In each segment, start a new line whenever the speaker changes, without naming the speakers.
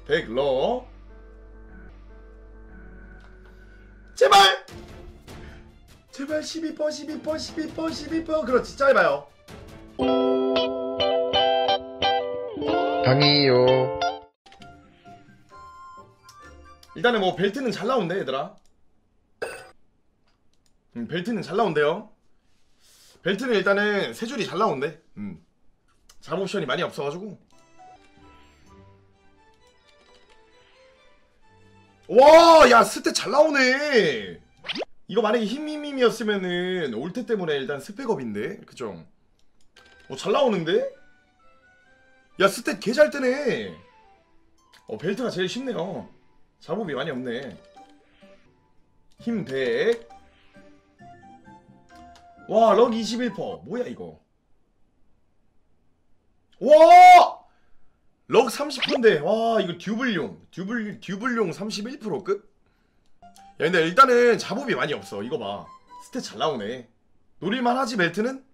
100러. 제발! 제발 12%, 12%, 12%, 12%. 그렇지, 짧아요.
강이요.
일단은 뭐 벨트는 잘 나온대 얘들아. 벨트는 잘 나온대요. 벨트는 일단은 세 줄이 잘 나온대. 잡옵션이 많이 없어가지고. 와, 야 스탯 잘 나오네. 이거 만약에 힘이었으면은 올테 때문에 일단 스펙업인데, 그죠? 잘 나오는데? 야 스탯 개 잘 뜨네. 벨트가 제일 쉽네요. 잡옵이 많이 없네. 힘 100. 와, 럭 21%. 뭐야 이거? 와! 럭 30%인데. 와, 이거 듀블용 31%급? 야, 근데 일단은 잡옵이 많이 없어. 이거 봐. 스탯 잘 나오네. 노릴만 하지, 벨트는?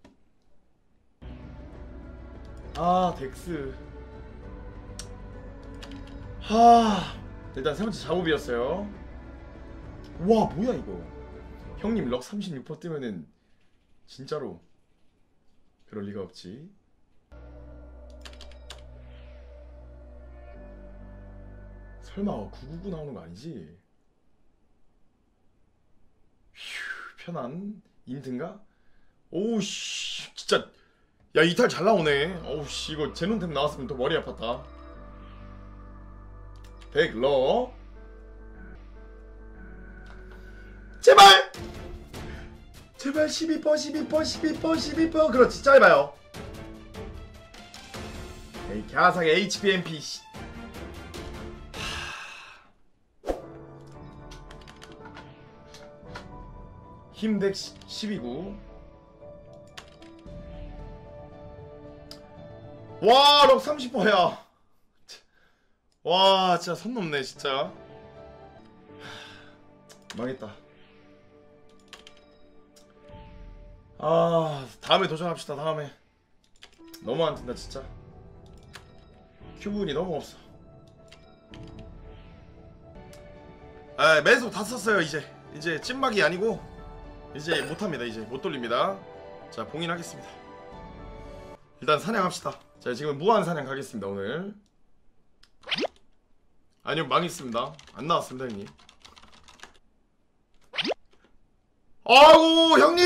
아, 덱스. 일단 세 번째 작업이었어요. 와, 뭐야 이거. 형님 럭 36% 뜨면은 진짜로 그럴 리가 없지. 설마 999 나오는 거 아니지? 휴, 편안 인트인가? 오우씨, 진짜. 야, 이탈 잘 나오네. 오우씨, 이거 제논템 나왔으면 더 머리 아팠다. 100러. 제발! 제발 12%, 12%, 12%, 12%. 그렇지, 짧아요. 에이, 갸삭의 HBMP. 힘덱 12구. 와, 럭 30%야. 와, 진짜 선 넘네 진짜. 망했다. 다음에 도전합시다. 다음에. 너무 안 뜬다 진짜. 큐브운이 너무 없어. 매속 다 썼어요. 이제 찐막이 아니고 이제 못합니다. 이제 못 돌립니다. 자, 봉인하겠습니다. 일단 사냥합시다. 자, 지금 무한 사냥 가겠습니다. 오늘. 아니요, 망했습니다. 안 나왔습니다 형님. 아이고 형님.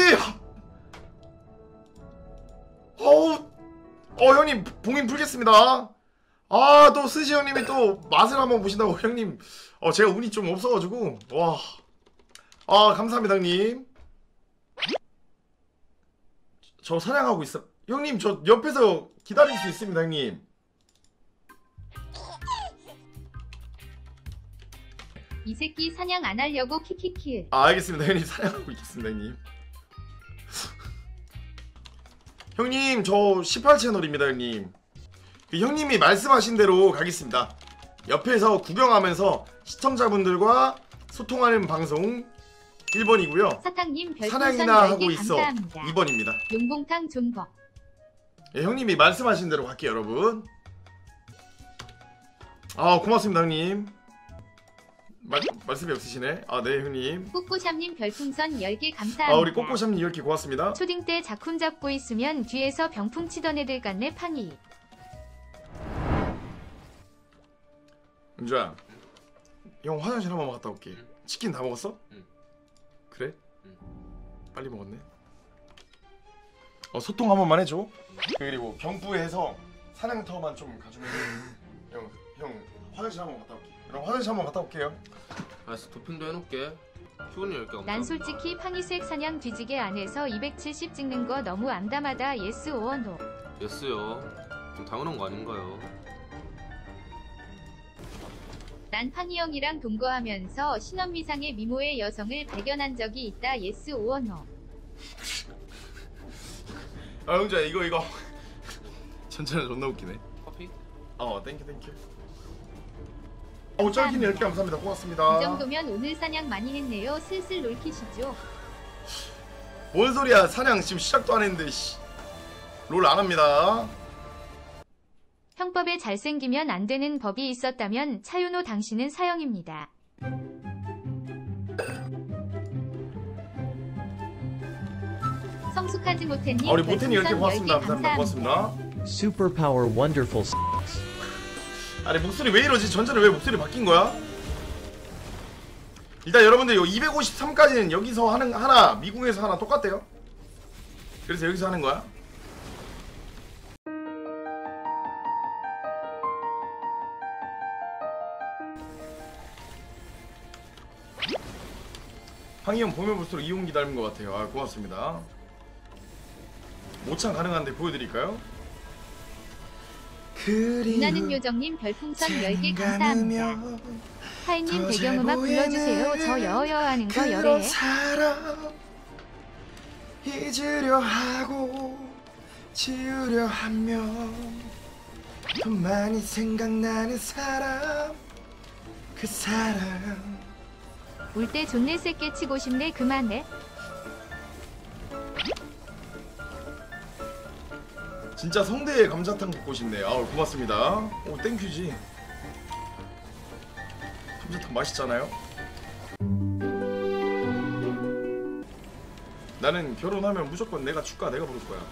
형님 봉인 풀겠습니다. 또 스시 형님이 또 맛을 한번 보신다고. 형님 제가 운이 좀 없어가지고. 와, 감사합니다 형님. 저 사냥하고 있어. 형님 저 옆에서 기다릴 수 있습니다 형님.
이 새끼 사냥 안 하려고 키키키.
알겠습니다 형님. 사냥하고 있겠습니다 형님. 형님 저 18채널입니다 형님. 형님이 말씀하신 대로 가겠습니다. 옆에서 구경하면서 시청자분들과 소통하는 방송 1번이고요.
사탕님 별풍선
사냥이나
10개
하고 있어
감사합니다.
2번입니다.
용봉탕 존버.
형님이 말씀하신 대로 갈게요 여러분. 고맙습니다 형님. 말씀이 없으시네. 네 형님.
꼬꼬샵님 별풍선 10개 감사합니다.
우리 꼬꼬샵님 이렇게 고맙습니다.
초딩 때 작품 잡고 있으면 뒤에서 병풍 치던 애들 같네 팡이.
은주야, 형 화장실 한 번만 갔다 올게. 치킨 다 먹었어?
응.
그래? 응. 빨리 먹었네. 소통 한 번만 해줘. 그리고 경부에서 사냥터만 좀 가주면 형 화장실 한 번 갔다 올게. 그럼 화장실 한 번 갔다 올게요.
알았어, 도핑도 해놓을게. 휴원이 10개 없어.
난 솔직히 팡이색 사냥 뒤지게 안 해서 270 찍는 거 너무 암담하다. 예스 오어 노.
예스요. 좀 당연한 거 아닌가요?
난 팡이 형이랑 동거하면서 신원미상의 미모의 여성을 발견한 적이 있다. 예스 오어 노.
은주야 이거 전체는 존나 웃기네.
커피?
땡큐. 짤기님 10개 감사합니다. 고맙습니다.
이 정도면 오늘 사냥 많이 했네요. 슬슬 롤키시죠.
뭔 소리야. 사냥 지금 시작도 안 했는데 롤 안 합니다.
형법에 잘생기면 안 되는 법이 있었다면 차윤호 당신은 사형입니다. 성숙하지 못했니?
우리 모텐이 이렇게 고맙습니다.
10개
감사합니다. 고맙습니다.
Superpower wonderful
아니 목소리 왜 이러지? 전자를 왜 목소리 바뀐 거야? 일단 여러분들 요 253까지는 여기서 하는 하나, 미국에서 하나 똑같대요. 그래서 여기서 하는 거야. 황희형 보면 볼수록 이용기 닮은 것 같아요. 아 고맙습니다. 모창 가능한데 보여드릴까요?
나는 요정님 별풍선 10개 감사합니다. 하이님 배경음악 불러주세요. 저 여여하는 거 열애.
사람 잊으려 하고 지우려 하면 더 많이 생각나는 사람 그 사람
울 때 존내 새끼 치고 싶네 그만해.
진짜 성대에 감자탕 먹고 싶네. 아우 고맙습니다. 오 땡큐지. 감자탕 맛있잖아요. 나는 결혼하면 무조건 내가 축가 내가 부를 거야.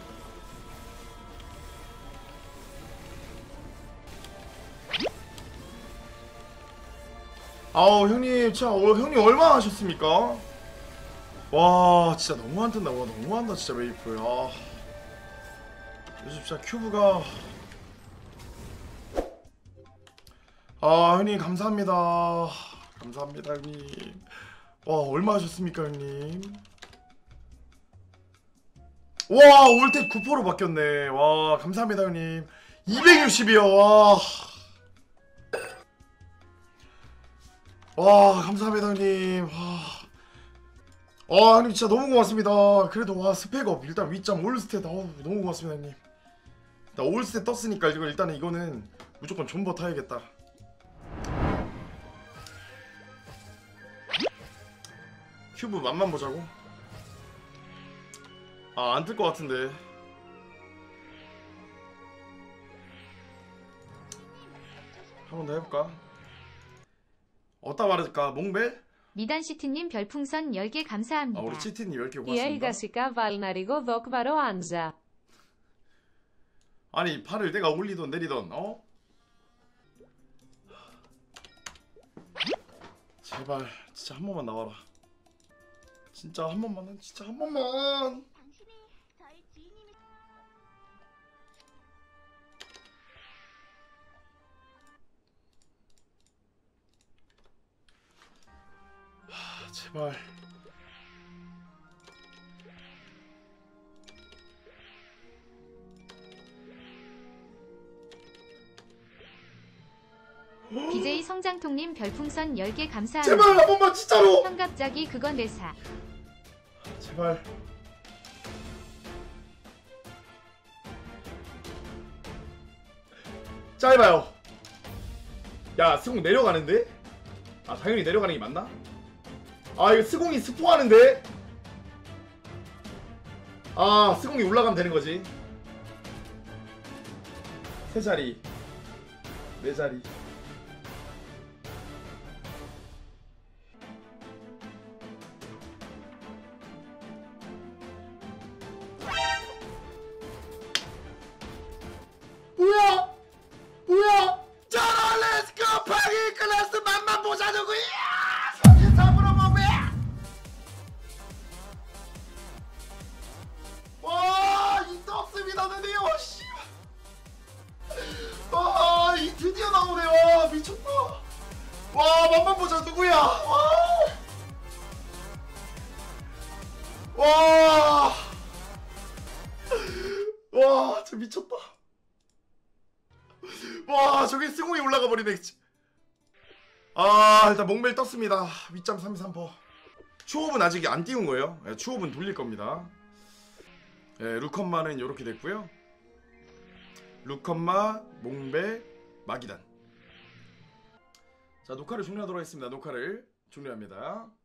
아우 형님 진짜 형님 얼마 하셨습니까? 와 진짜 너무 안 뜬다. 와 너무한다 진짜 메이플. 아 요즘 진짜 큐브가 아 형님 감사합니다. 감사합니다 형님. 와 얼마 하셨습니까 형님? 와 올때 9%로 바뀌었네. 와 감사합니다 형님. 260이요. 와 감사합니다 형님. 와 형님 진짜 너무 고맙습니다. 그래도 와 스펙업 일단 위점 올스탯 너무 고맙습니다 형님. 나 올스탯 떴으니까 일단은 이거는 무조건 존버 타야겠다. 큐브 맛만 보자고. 아 안 뜰 것 같은데. 한 번 더 해볼까? 어디다 말해줄까? 몽벨?
미단시티님 별풍선 10개 감사합니다.
아 우리 치티님 10개
Η
고맙습니다.
έργασικα βάλναριγο δόκβαρο Άντζα.
아니 팔을 내가 올리던 내리던 어? 제발 진짜 한 번만 나와라. 진짜 한 번만 진짜 한 번만. 제발.
BJ 성장통님 별풍선 10개 감사합니다.
제발 한 번만 진짜로.
형 갑자기 그건 내사.
제발. 짧아요. 야 스공 내려가는데? 아 당연히 내려가는 게 맞나? 아 이거 스공이 스포하는데? 아 스공이 올라가면 되는 거지. 세 자리, 네 자리. 뭐야? 뭐야? 자, 렛츠고! 파기 클래스 맛만 보자누구야! 34% 몸에! 와, 이 떴습니다, 드디어! 씨. 와, 이 드디어 나오네, 와, 미쳤다! 와, 맛만 보자, 누구야! 와! 와, 진짜 미쳤다. 와 저기 스공이 올라가 버리네. 아 일단 몽벨 떴습니다. 위점 33%. 추업은 아직 안 띄운 거예요. 네, 추업은 돌릴 겁니다. 네, 루컨마는 이렇게 됐고요. 루컨마, 몽벨, 마기단. 자 녹화를 종료하도록 하겠습니다. 녹화를 종료합니다.